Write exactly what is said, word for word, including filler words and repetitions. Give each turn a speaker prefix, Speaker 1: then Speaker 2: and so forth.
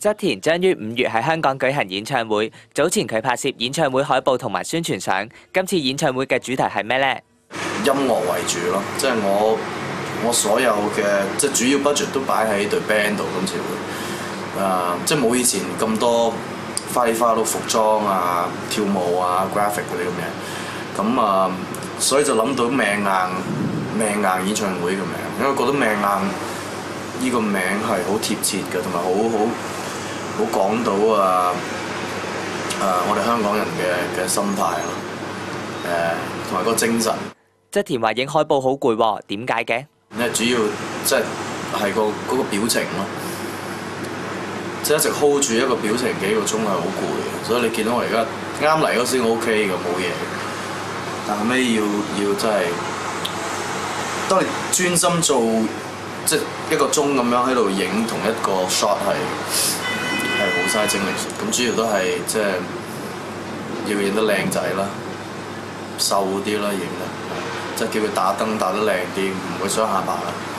Speaker 1: 側田將於五月喺香港舉行演唱會，早前佢拍攝演唱會海報同埋宣傳相。今次演唱會嘅主題係咩呢？
Speaker 2: 音樂為主咯，即係我我所有嘅即係主要 budget 都擺喺隊 band 度，今次會誒、呃、即係冇以前咁多花里花碌服裝啊、跳舞啊、graphic 嗰啲咁嘢，咁啊、呃、所以就諗到命硬命硬演唱會嘅名，因為覺得命硬呢個名係好貼切嘅，同埋好好。好講到啊誒、啊、我哋香港人嘅嘅心態咯，誒同埋個精神。
Speaker 1: 側田話影海報好攰喎，點解嘅？
Speaker 2: 因為主要即係係個嗰個表情咯，即係一直 hold 住一個表情幾個鐘係好攰嘅，所以你見到我而家啱嚟嗰時我 OK 嘅冇嘢，但後尾要要真係當你專心做即係一個鐘咁樣喺度影同一個 shot 係。係好嘥精力，咁主要都係即係要影得靚仔啦，瘦啲啦，影得即係叫佢打燈打得靚啲，唔會雙下巴啦。